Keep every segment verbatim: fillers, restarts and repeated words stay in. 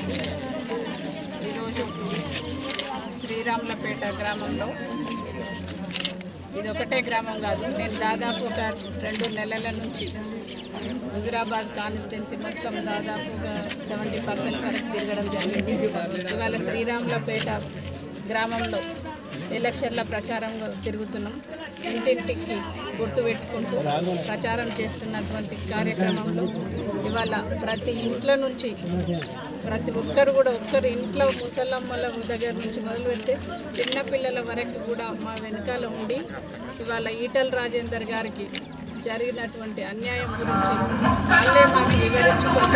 ఈరోజు శ్రీరాములపేట గ్రామంలో ఇది ఒకటే గ్రామం కాదు, నేను దాదాపు ఒక రెండు నెలల నుంచి హుజురాబాద్ కాన్స్టిట్యున్సీ మొత్తం దాదాపుగా సెవెంటీ పర్సెంట్ వరకు తిరగడం జరిగింది. ఇవాళ శ్రీరాములపేట గ్రామంలో ఎలక్షన్ల ప్రచారంగా తిరుగుతున్నాం. ఇంటింటికి గుర్తు పెట్టుకుంటూ ప్రచారం చేస్తున్నటువంటి కార్యక్రమంలో ఇవాళ ప్రతి ఇంట్లో నుంచి ప్రతి ఒక్కరు కూడా ఒక్కరు ఇంట్లో ముసలమ్మల దగ్గర నుంచి మొదలు పెడితే చిన్నపిల్లల వరకు కూడా మా వెనకాల ఉండి ఇవాళ ఈటల రాజేందర్ గారికి జరిగినటువంటి అన్యాయం గురించి వాళ్ళే మాకు వివరించుకుంటూ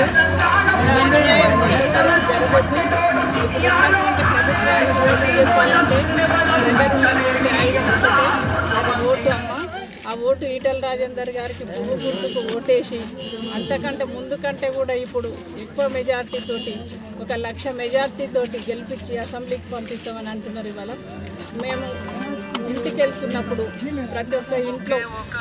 అన్యాయం జరగద్దు, ఇప్పుడు ఉన్నటువంటి ప్రభుత్వానికి ఓటు చెప్పాలంటే మా దగ్గర ఉన్నటువంటి ఐదు ఒకటే అది ఓటు అమ్మ. ఆ ఓటు ఈటల రాజేందర్ గారికి పువ్వు గుర్తుకు ఓటేసి అంతకంటే ముందు కంటే కూడా ఇప్పుడు ఎక్కువ మెజార్టీతోటి ఒక లక్ష మెజార్టీతోటి గెలిపించి అసెంబ్లీకి పంపిస్తామని అంటున్నారు. ఇవాళ మేము ఇంటికి వెళ్తున్నప్పుడు ప్రతి ఒక్క ఇంట్లో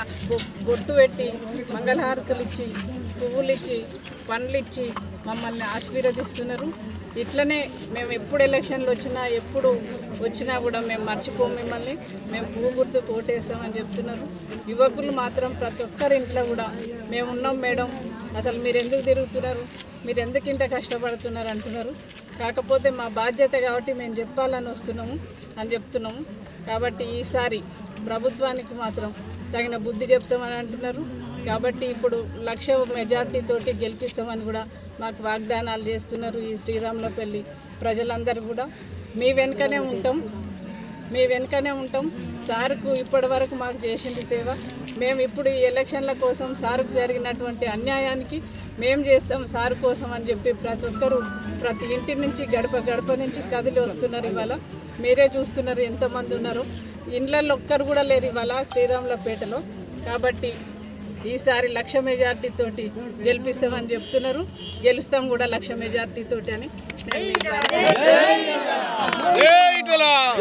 బొట్టు పెట్టి మంగళహారతులు ఇచ్చి పువ్వులు ఇచ్చి పండ్లు ఇచ్చి మమ్మల్ని ఆశీర్వదిస్తున్నారు. ఇట్లనే మేము ఎప్పుడు ఎలక్షన్లు వచ్చినా ఎప్పుడు వచ్చినా కూడా మేము మర్చిపోము మిమ్మల్ని, మేము పువ్వు గుర్తు ఓటేస్తామని చెప్తున్నారు. యువకులు మాత్రం ప్రతి ఒక్కరి ఇంట్లో కూడా మేము ఉన్నాం మేడం, అసలు మీరు ఎందుకు తిరుగుతున్నారు, మీరు ఎందుకు ఇంత కష్టపడుతున్నారు అంటున్నారు. కాకపోతే మా బాధ్యత కాబట్టి మేము చెప్పాలని వస్తున్నాము అని చెప్తున్నాము. కాబట్టి ఈసారి ప్రభుత్వానికి మాత్రం తగిన బుద్ధి చెప్తామని అంటున్నారు. కాబట్టి ఇప్పుడు లక్ష మెజార్టీతోటి గెలిపిస్తామని కూడా మాకు వాగ్దానాలు చేస్తున్నారు. ఈ శ్రీరాములపల్లి ప్రజలందరూ కూడా మీ వెనుకనే ఉంటాం, మీ వెనుకనే ఉంటాం. సార్కు ఇప్పటి వరకు మాకు చేసింది సేవ, మేము ఇప్పుడు ఈ ఎలక్షన్ల కోసం సార్కు జరిగినటువంటి అన్యాయానికి మేము చేస్తాం సార్ కోసం అని చెప్పి ప్రతి ఒక్కరు ప్రతి ఇంటి నుంచి గడప గడప నుంచి కదిలి వస్తున్నారు. ఇవాళ మీరే చూస్తున్నారు ఎంతమంది ఉన్నారు, ఇండ్లలో ఒక్కరు కూడా లేరు ఇవాళ శ్రీరాములపేటలో. కాబట్టి ఈసారి లక్ష మెజార్టీతోటి గెలిపిస్తామని చెప్తున్నారు, గెలుస్తాం కూడా లక్ష మెజార్టీతోటి అని నేను